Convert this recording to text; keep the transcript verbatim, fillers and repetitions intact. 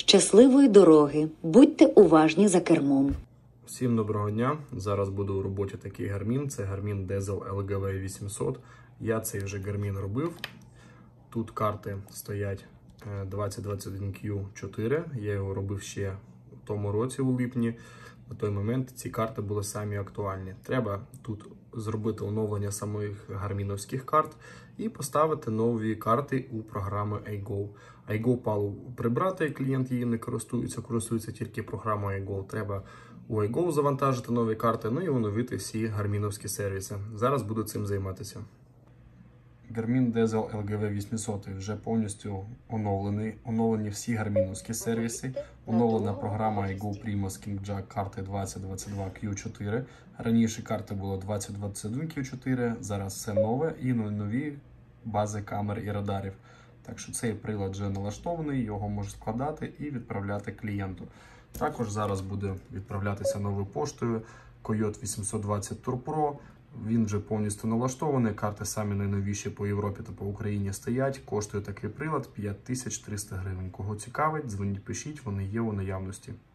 Щасливої дороги! Будьте уважні за кермом. Всім доброго дня! Зараз буде у роботі такий Garmin. Це Garmin Diesel ел ге ві вісімсот. Я цей вже Garmin робив. Тут карти стоять двадцять двадцять один кью чотири. Я його робив ще в тому році, у липні. На той момент ці карти були самі актуальні. Треба тут зробити оновлення самих гарміновських карт і поставити нові карти у програми iGo. iGo палу прибрати, клієнт її не користується, користується тільки програмою iGo. Треба у iGo завантажити нові карти, ну і оновити всі гарміновські сервіси. Зараз буду цим займатися. Garmin Diesel ел ге ві вісімсот вже повністю оновлений. Оновлені всі гарміновські сервіси. Оновлена програма iGo Primus KingJack карти двадцять двадцять два кью чотири. Раніше карти було двадцять двадцять один кью чотири, зараз все нове і нові бази камер і радарів. Так що цей прилад вже налаштований, його можна складати і відправляти клієнту. Також зараз буде відправлятися новою поштою Койот вісімсот двадцять Tour Pro. Він вже повністю налаштований, карти самі найновіші по Європі та по Україні стоять. Коштує такий прилад п'ять тисяч триста гривень. Кого цікавить, дзвоніть, пишіть, вони є у наявності.